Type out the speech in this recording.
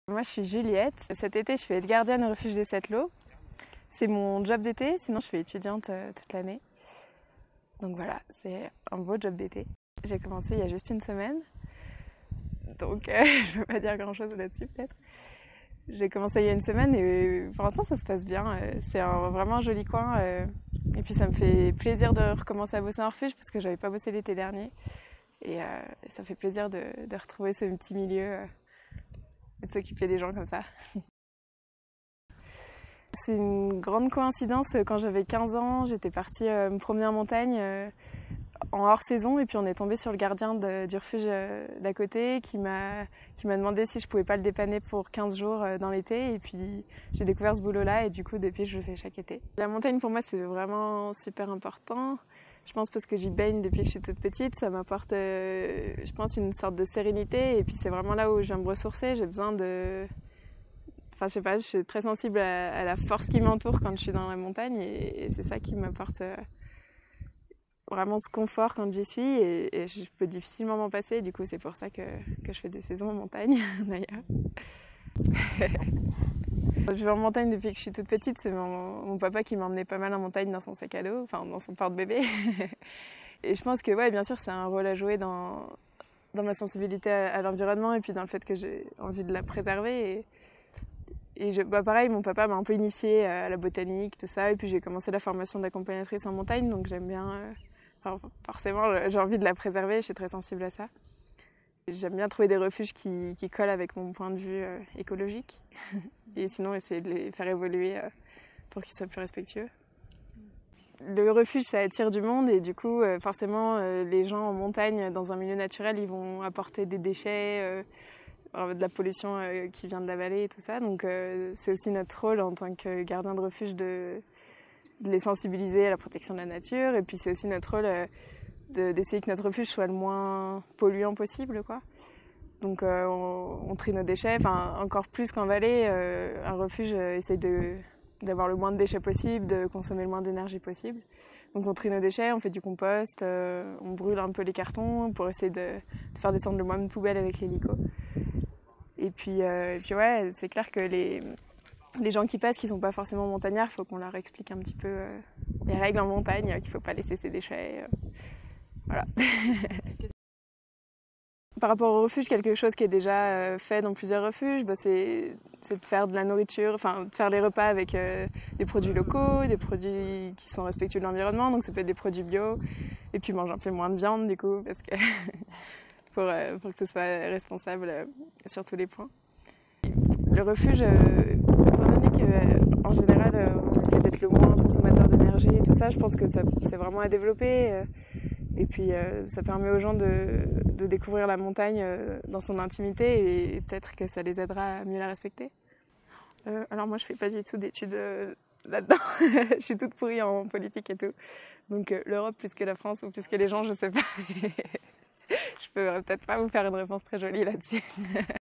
Moi, je suis Juliette. Cet été, je fais gardienne au refuge des Sept-Lots. C'est mon job d'été, sinon je fais étudiante toute l'année. Donc voilà, c'est un beau job d'été. J'ai commencé il y a juste une semaine, donc je ne peux pas dire grand-chose là-dessus peut-être. J'ai commencé il y a une semaine et pour l'instant ça se passe bien. C'est vraiment un joli coin et puis ça me fait plaisir de recommencer à bosser en refuge parce que j'avais pas bossé l'été dernier. Et ça fait plaisir de retrouver ce petit milieu et de s'occuper des gens comme ça. C'est une grande coïncidence. Quand j'avais 15 ans, j'étais partie me promener en montagne en hors saison et puis on est tombé sur le gardien du refuge d'à côté qui m'a demandé si je pouvais pas le dépanner pour 15 jours dans l'été et puis j'ai découvert ce boulot-là et du coup depuis je le fais chaque été. La montagne pour moi c'est vraiment super important. Je pense parce que j'y baigne depuis que je suis toute petite, ça m'apporte je pense une sorte de sérénité et puis c'est vraiment là où je viens me ressourcer, j'ai besoin de... Enfin, je sais pas, je suis très sensible à la force qui m'entoure quand je suis dans la montagne et c'est ça qui m'apporte vraiment ce confort quand j'y suis et je peux difficilement m'en passer. Du coup, c'est pour ça que je fais des saisons en montagne, d'ailleurs. Je vais en montagne depuis que je suis toute petite. C'est mon papa qui m'emmenait pas mal en montagne dans son sac à dos, enfin dans son porte-bébé. Et je pense que, ouais, bien sûr, c'est un rôle à jouer dans ma sensibilité à l'environnement et puis dans le fait que j'ai envie de la préserver. Et pareil, mon papa m'a un peu initiée à la botanique, tout ça. Et puis j'ai commencé la formation d'accompagnatrice en montagne, donc j'aime bien... forcément, j'ai envie de la préserver, je suis très sensible à ça. J'aime bien trouver des refuges qui collent avec mon point de vue écologique. Et sinon, essayer de les faire évoluer pour qu'ils soient plus respectueux. Le refuge, ça attire du monde et du coup, forcément, les gens en montagne, dans un milieu naturel, ils vont apporter des déchets... de la pollution qui vient de la vallée et tout ça. Donc c'est aussi notre rôle en tant que gardien de refuge de les sensibiliser à la protection de la nature. Et puis c'est aussi notre rôle d'essayer que notre refuge soit le moins polluant possible, quoi. Donc on trie nos déchets, enfin encore plus qu'en vallée, un refuge essaye d'avoir le moins de déchets possible, de consommer le moins d'énergie possible. Donc on trie nos déchets, on fait du compost, on brûle un peu les cartons pour essayer de faire descendre le moins de poubelles avec l'hélico. Et puis ouais, c'est clair que les gens qui passent, qui ne sont pas forcément montagnards, il faut qu'on leur explique un petit peu les règles en montagne, qu'il ne faut pas laisser ses déchets. Voilà. Par rapport au refuge, quelque chose qui est déjà fait dans plusieurs refuges, c'est de faire de la nourriture, enfin de faire des repas avec des produits locaux, des produits qui sont respectueux de l'environnement, donc ça peut être des produits bio, et puis manger un peu moins de viande du coup, parce que pour que ce soit responsable sur tous les points. Le refuge, étant donné qu'en général on essaie d'être le moins consommateur d'énergie et tout ça, je pense que c'est vraiment à développer. Et puis ça permet aux gens de découvrir la montagne dans son intimité et peut-être que ça les aidera à mieux la respecter. Alors moi je fais pas du tout d'études là-dedans, je suis toute pourrie en politique et tout. Donc l'Europe plus que la France ou plus que les gens, je sais pas. Je peux peut-être pas vous faire une réponse très jolie là-dessus.